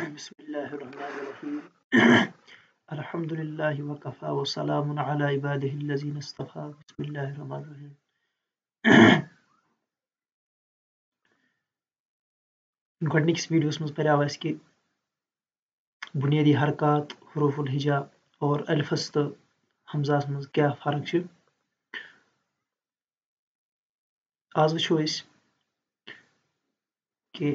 बिस्मिल्लाहिर्रहमानिर्रहीम अल्हम्दुलिल्लाहि व कफ़ा व सलामुन अला इबादिहिल्लज़ीना इस्तफ़ा बिस्मिल्लाहिर्रहमानिर्रहीम गोडनिक्स वीडियोस में पढ़ाव अस कि बुनियादी हरकत हुरूफुल हिजा और अलिफस तो हमजास में क्या फर्क छ आज वुचो अस कि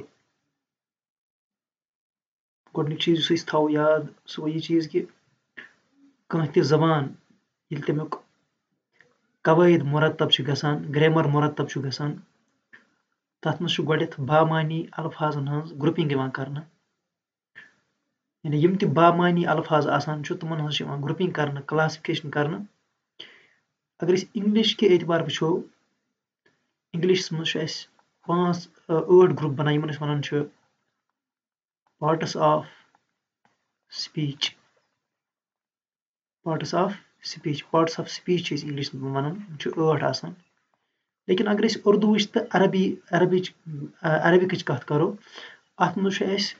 गोडनिक चीज यस थो याद सो यह चीज कि कह जबान ये तमुक कवायद मुरतब गसान ग्रामर मुरतब गसान तथ मज गोडथ बामानी अल्फाजन हज ग्रुपिंग करना यानी यम त बामानी अल्फाज आसान तमन हज ग्रुपिंग करना क्लासिफिकेशन करना अगर इंग्लिश के एतबार वो इंग्लिश मज 5-8 ग्रुप बनाए यमन वन parts of speech parts of speech English वन 8 आसान लेकिन अगर उर्दू तो अरबिक कत करो अत मज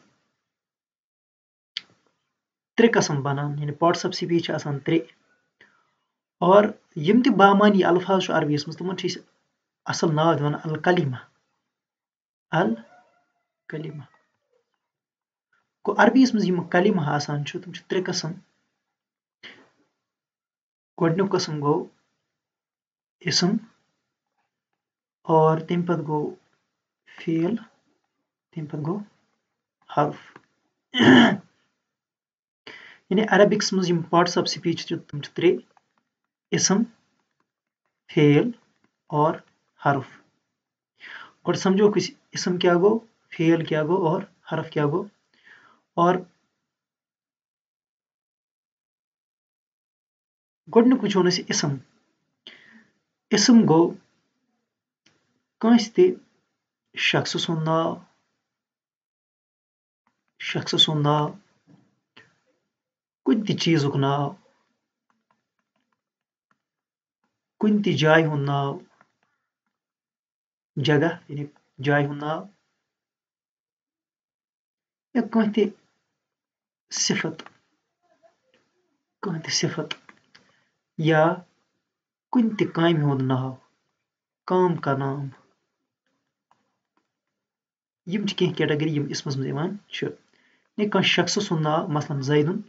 3 कस्म बनान यानी पार्ट्स ऑफ स्पीच 3 और यम त बामानी अल्फाज अरबीस मज तमन असल नाव दिवान अल कलिमा गो अरबीस मज यम कलिमा आसान तम 3 कस्म गोडनुक कस्म गो इसम और तम पत गो फेल तम पत गो हर्फ यानी अरबिक्स मज यम पार्ट्स ऑफ स्पीच तम 3 इसम फेल और हर्फ गोड समझो इसम क्या गो फेल क्या गो और हर्फ क्या गो और गोडनुक वुचो इसम गो कंस ते शख्स सुंद नाव कुन ति चीजुक नाव कुन ति जाय हुंद नाव जगह यानी जाय हुंद नाव या कह ति सिफत या कुन ति कामि हुंद नाव काम का नाम यम कह कैटेगरी यम इसमस मज यवान छ ने कह शख्स सुंद नाव मसलन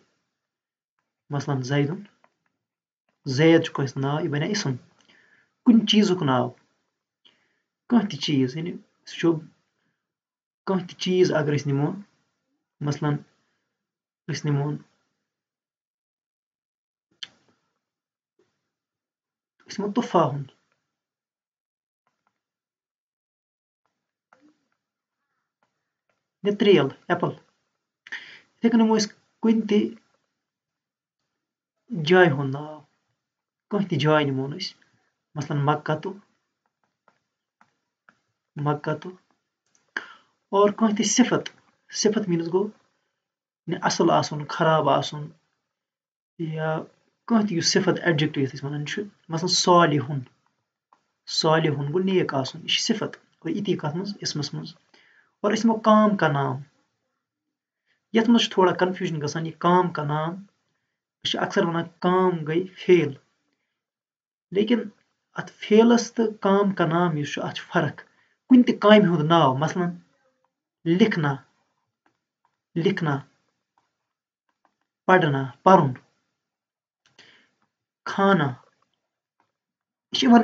जैदुन जैद कस नाव यह बना इसम कुन चीजुक नाव कह ति चीज यानी कह ति चीज अगर निमो मसलन निमोन तुफा हुंद या त्रेल एप्पल इथे कन निमो कुन ति जाय हुंद नाव कह ति जाय निमोन मसलन मक्का और कह ति सिफत मीन्स गो असल आसन खराब आसन या कह ति सिफत एडजेक्टिव वन मसलन सालिहुन गो नेक आसन यह सिफत और इति कथ मज इसमस मज और इसमो काम का नाम यथ मज थोड़ा कन्फ्यूजन गसान यह काम का नाम अक्सर वन काम गई फेल लेकिन अत फेलस तो काम का नाम अत फर्क कुन ति कामि हुंद नाव मसलन लिखना पढ़ना परुन खाना यह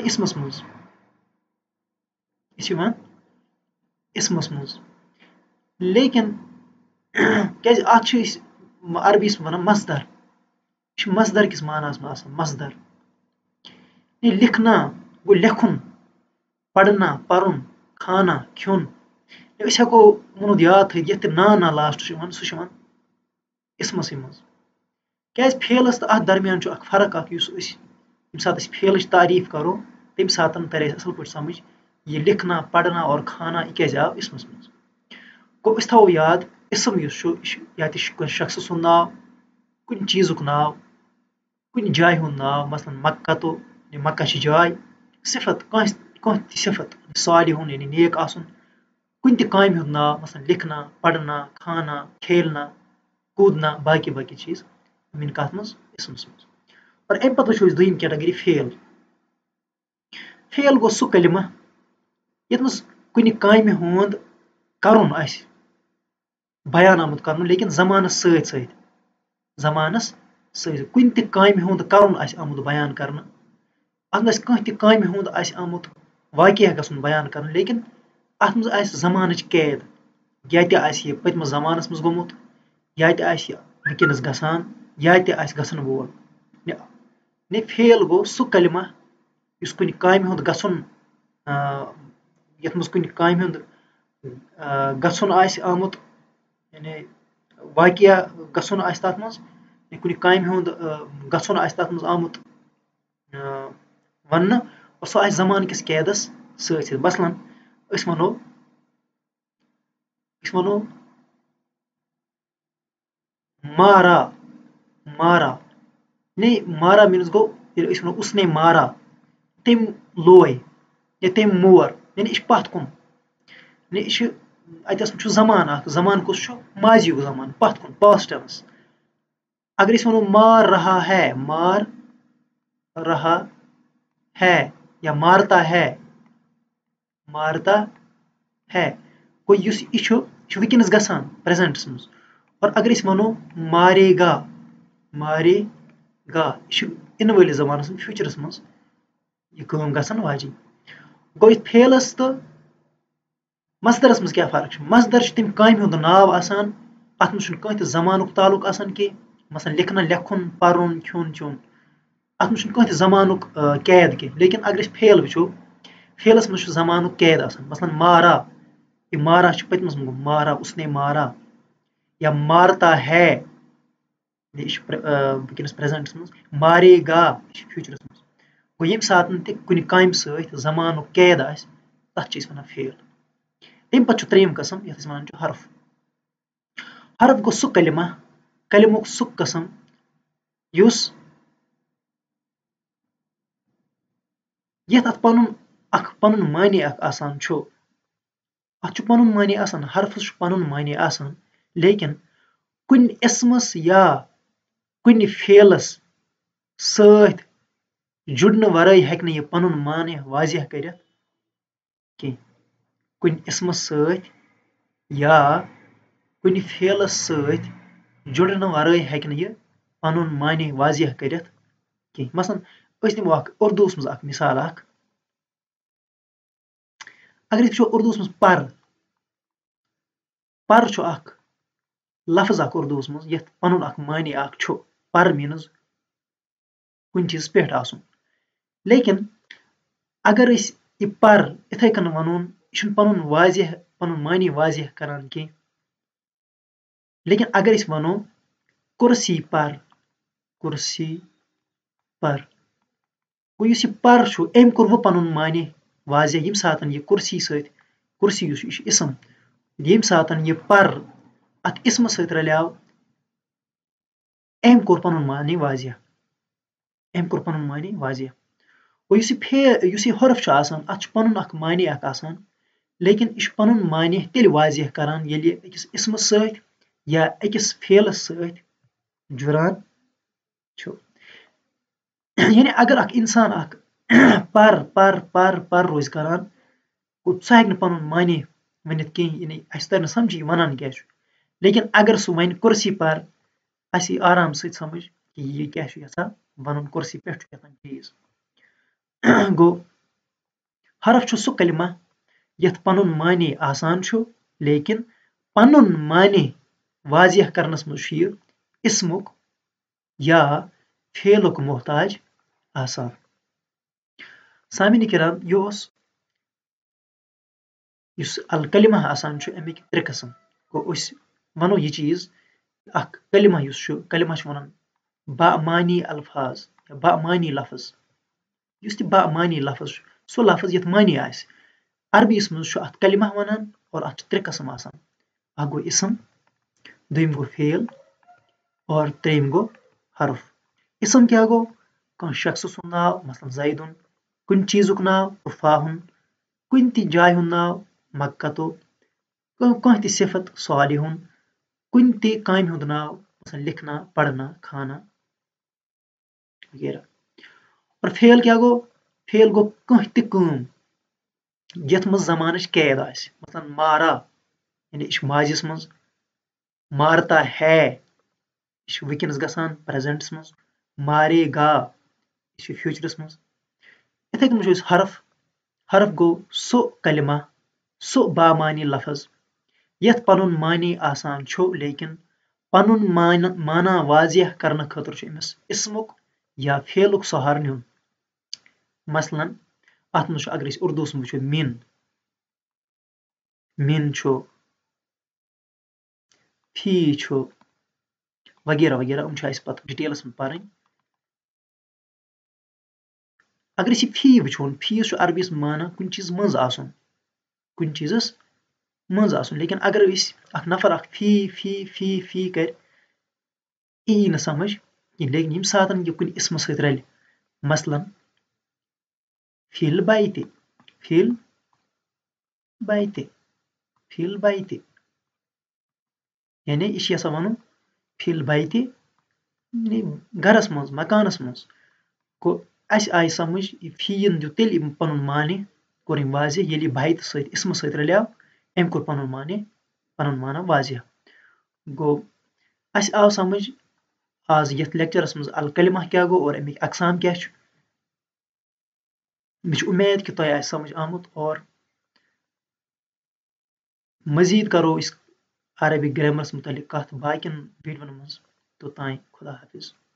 इसमस मज लेकिन क्या अरबी वन मसदर मसदर किस मानास में मसदर लिखना गो लेखुन पढ़ना परुन खाना खुन हेको वोनुद याद थ ये ना लास्ट सह इसमस मज क्या फेलस तो अत दरमियान फर्क यम सात फेल तारीफ करो तम सात तर असल पे समझ ये लिखना पढ़ना और खाना यह क्या आव इसमस मज गो अस थो याद इसम या शख्स सुंद नाव कुन चीजुक नाव कुन जाय हुंद नाव मसलन मक्का जाय सिफत कह सिफत सालिहुन यानी नेक आसन कुन ति कामि हुंद नाव मसलन लिखना, पढ़ना, खाना, खेलना, कूदना, बाकी बाकी चीज यम इन कथ मज इसमस मज। और अमि पत्त वुचो दोयिम कैटेगरी फेल। फेल गो सु कलिमा यथ मज कुन कामि हुंद करुन आसि बयान आमुत करन लेकिन जमानस सत सत जमानस सत कुन ति कामि हुंद करुन आसि आमुत बयान करन अत मज कह ति कामि हुंद आसि आमुत वाकिया गसुन बयान करन लेकिन अत मज आसि जमानच कैद या ति आसि यह पतमस जमानस मज गोमुत या ति आसि वुनकस गसान या ति आसि गसन वोल ने फेल गो सु कलिमा युस कुन कामि हुंद गसुन यथ मज कुन कामि हुंद गसुन आसि आमुत यानी वाकिया गसुन आसि तथ मज या कुन कामि हुंद गसुन आसि तथ मज आमुत वन्न और सु आसि जमान किस कैदस सत सत मसलन अस वनो मारा मारा ने मारा मीन्स गो ये अस वनो उसने मारा तम लोय या तम मोर यानी यह पथ कुन ने अतस छु जमान अख जमान कुस छु माजियुक जमान पथ कुन पास्ट टेंस अगर अस वनो मार रहा है या मारता है गो युस यह छु वुनकस गसान प्रेजेंटस मज और अगर अस वनो मारेगा यह इन वालिस जमानस मज फ्यूचरस मज यह काम गसान वाजिन गो फेलस तो मसदरस मज क्या फर्क छ मसदर तम कामि हुंद नाव आसान अत मज कह ति जमानुक तालुक आसान कि मसलन लिखना लेखुन परुन खेन चोन अत मज कह ति जमानुक कैद कि लेकिन अगर अस फेल वुचो फेलस मज जमानुक कैद आसान मसलन मारा यह मारा पतमस मारा उसने मारा या मारता है वुनकस प्रेजेंटस मज मारेगा फ्यूचरस मज गो यम सात ति कुन कामि सत जमानुक कैद आसि तथ छ वनान फेल। तम पत्त छु त्रेयम कस्म यथ अस वनान छु हर्फ। हर्फ गो सु कलिमा कलिमुक सु कस्म युस यथ अत पनुन मानी अख आसान छु अत छु पनुन मानी आसान हर्फस छु पनुन मानी आसान लेकिन कुन इसमस या कुन फेलस सत जुड़न वराई हेक्क यह पनुन माने वाजिह करित कि कुन इसमस सत या कुन फेलस सत जुड़न वराई हेक्क यह पनुन माने वाजिह करित कि मसलन अस निमो अख उर्दूस मज अख मिसाल अख अगर अस वुचो उर्दूस मज पर छु अख लफ्ज अख उर्दूस मज यथ पनुन अख माने अख छु पर मीन्स कुन चीज पेठ आसुन लेकिन अगर अस यह पर इथे कन वनुन यह पनुन वाजिह पनुन मानी वाजिह करान कि लेकिन अगर अस वनो कुर्सी पर गो युस यह पर छु एम कोर वो पनुन माने वाजिह यम सातन यह कुर्सी सत कुर्सी युस यह इसम यम सातन यह पर अत इसम सत रलियाव एम कोर पनुन माने वाजिह गो युस यह हर्फ छु आसान अत छु पनुन अख माने अख आसान लेकिन यह पनुन माने तेल वाजिह करान येलि अकिस इसमस सत या अकिस फेलस सत जुड़ान छु यानी अगर अख इंसान अख पर रोज करान गो सह हेक्क पनुन माने वनित कहीं यानी अस तर समझ यह वनान क्या छु लेकिन अगर सु वन कुर्सी पर अस यी आराम सत समझ कि यह क्या छु यछान वनुन कुर्सी पेठ छु यछान चीज गो हर्फ छु सु कलिमा यथ पनुन माने आसान छु लेकिन पनुन माने वाजिह करनस मज छु यह इसमुक या फेलुक मोहताज आसान। सामिन किराम युस अल कलिमा आसान छु अमिक त्रे कस्म गो अस वनो यह चीज अख कलिमा युस छु कलिमा छु वनान बामानी अल्फाज या बामानी लफ्ज युस ति बामानी लफ्ज छु सो लफ्ज यथ मानी आसि अरबीस मज छु अत कलिमा वनान और अत त्रे कस्म आसान अख गो इसम दोयम गो फेल और त्रेयम गो हर्फ। इसम क्या गो कह शख्स सुंद नाव मसलन जैदुन कुन चीजुक नाव तुफाहुन कुन ति जाय हुंद नाव मक्कतो कह ती सिफत सालिह हुन कुन ती कामि हुंद नाव मसलन लिखना पढ़ना खाना वगैरह। और फेल क्या गो? फेल गो कह ती काम यथ मज जमानच कैद आसि मसलन मारा यानी यह माजिस मज, मारता है यह वुनकस गसान प्रेजेंटस मज, मारेगा यह फ्यूचरस मज। इथे कन वुचो हरफ, हरफ गो सो कलिमा सो बामानी लफज यथ पनुन मानी आसान छो लेकिन पनुन माना वाजिह करने खतर छो इमस इसमुक या फेलुक सहार न्युन। मसलन अत मज अगर अस उर्दूस मज वुचो मिन, मिन छो, फी छो वगैरह वगैरह उम छ अस पत डिटेल्स में परन। अगर अस फी वुचोन, फी छ अरबीस माना कुन चीज मज आसन, कुन चीजस मज आसन। लेकिन अगर अस अख नफर अख फी फी फी फी कर यी न समझ कहीं। लेकिन यम सातन यह कुन इसम सत रल मसलन फिल बाइते, फिल बाइते, फिल बाइते यानी यह यसा वन फिल बाइते यानी गरस मज मकानस मज। को अस आय समझ फी दियो तेल पनुन माने कोर यम वाजिह येल बाइत सत इसम सत रल्याव अम कोर पनुन माना वाजिह। गो अस आव समझ आज यथ लेक्चरस मज अल कलिमा क्या गो और अमिक अकसाम क्या छ। मे उम्मीद कि तोह आय समझ आमुत और मजीद करो इस अरबिक ग्रामरस मुतलिक कथ बाकिन वीडियोन मज। तोताई खुदा हाफिज।